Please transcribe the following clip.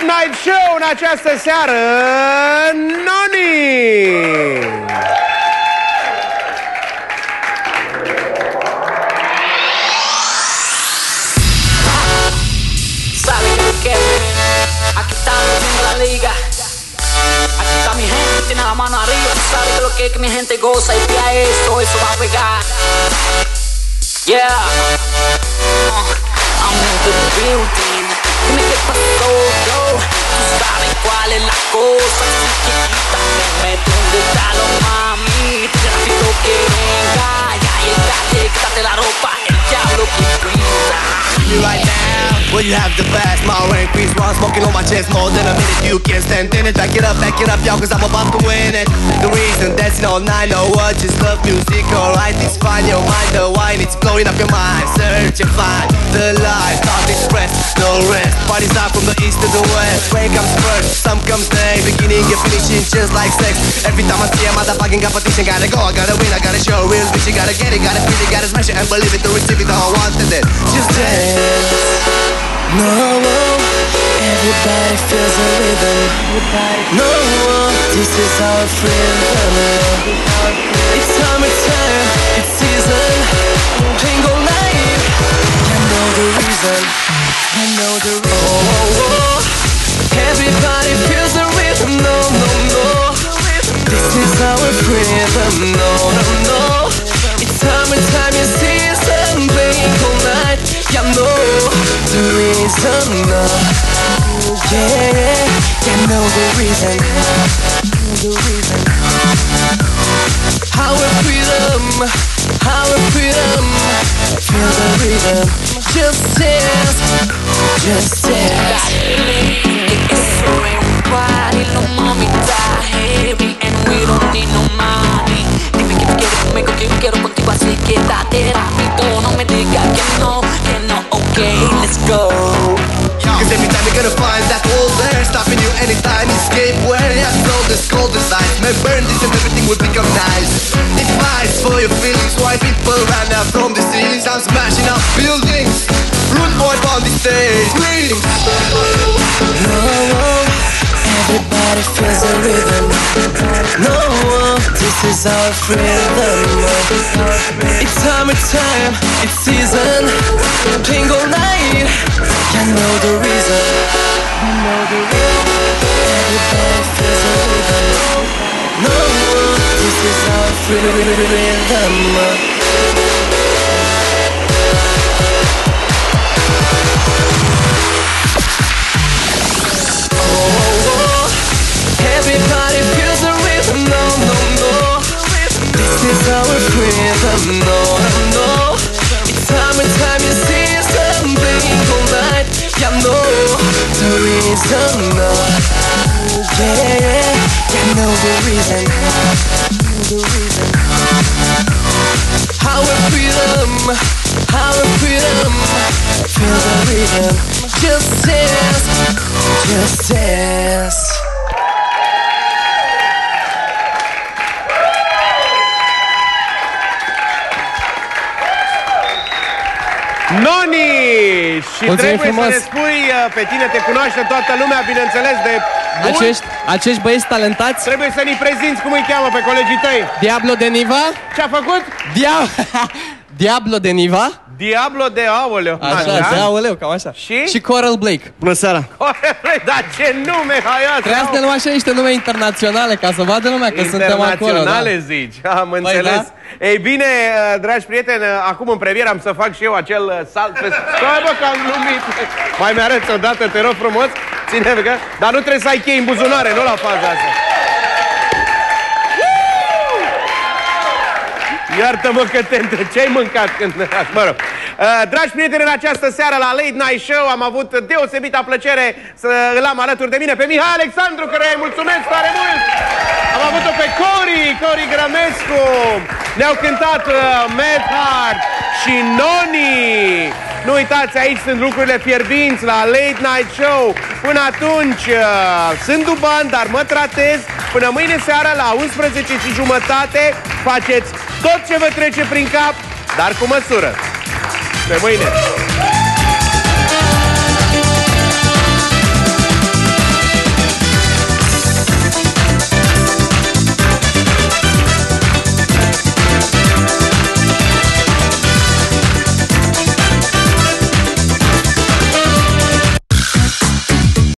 Night Show în această seară, Noni! Sabe que aquí estamos haciendo la liga. Aquí está mi gente, tiene la mano arriba. Tú sabes que lo que mi gente goza y pia eso va a pegar. Yeah, I'm in the building. Dime qué pasó, yo. Tú sabes cuál es la cosa. Así que quítame, ¿dónde está lo mami? Te grafito que venga. Ya y el calle, quítate la ropa. El diablo que grita. Right now, well you have the fast, my rank increase while I'm smoking on my chest more than a minute. You can't stand in it, back it up, y'all, cause I'm about to win it. The reason dancing all night, no what, just love music, alright. It's fine, your mind, the wine, it's blowing up your mind. Search and find the light, thought express, no rest. Parties out from the east to the west. Rain comes first, some comes next. Beginning and finishing just like sex. Every time I see a motherfucking competition, gotta go, I gotta win, I gotta show real bitch. You gotta get it, gotta feel it, gotta smash it and believe it to receive it. All I wanted it, just dance. No, everybody feels the rhythm. No, this is our freedom. It's summertime, it's season. Jingle night, I know the reason. I know the reason. Oh, everybody feels the rhythm. No, no, no. This is our freedom. No, no, no. It's summertime, it's season. Jingle night, I know the reason. No, yeah, I know the reason. The reason. Our freedom, our freedom. Feel the rhythm. Just dance, just dance. Los mami está heavy and we don't need no money. Dime que te quieres conmigo, que yo quiero contigo, así que date rápido. No me digas que no, okay, let's go. Cause every time you're gonna find that wall there, stopping you anytime, escape where I know the cold inside. May burn this and everything will become nice. It fights for your feelings, why people ran out from the ceilings. I'm smashing up buildings, rude boy on the stage. Greetings. No, everybody feels the rhythm. No, this is our freedom. It's summertime, it's season. Jingle night, I know the reason. I know the reason. Everybody feels the rhythm. No, this is our freedom. Everybody feels the rhythm, no, no, no. This is our freedom, no, no, no. It's summertime, it's season, bingo night. I know the reason, no. Yeah, I know the reason. The reason. Our freedom, our freedom. Feel the rhythm. Just dance, just dance. Noni! Și mulțumim trebuie frumos. să ne spui, pe tine te cunoaște toată lumea, bineînțeles, de bun. Acești băieți talentați. Trebuie să ne prezinți cum îi cheamă pe colegii tăi. Diablo de Niva. Ce-a făcut? Diablo de Niva. Diablo de aoleu. Așa, de aoleu, cam așa. Și Coral Blake. Bună seara. Dar ce nume haioase! Trebuia să ne luăm așa niște nume internaționale, ca să vadă lumea că suntem acolo. Internaționale, zici. Am înțeles. Da? Ei bine, dragi prieteni, acum în premieră am să fac și eu acel salt pe... Stai bă, că am glumit! Mai mi-arăți odată, te rog frumos. Ține-mi că... Dar nu trebuie să ai chei în buzunare, nu la faza asta. Iartă-mă că te întreb, ce-ai mâncat când... Mă rog. Dragi prieteni, în această seară la Late Night Show am avut deosebita plăcere să îl am alături de mine pe Mihai Alexandru, căruia îi mulțumesc tare mult! Am avut-o pe Cori Grămescu, ne-au cântat Mad Heart și Noni. Nu uitați, aici sunt lucrurile fierbinți la Late Night Show. Până atunci, sunt duban, dar mă tratez. Până mâine seara la 11:30 faceți tot ce vă trece prin cap, dar cu măsură. Pe mâine!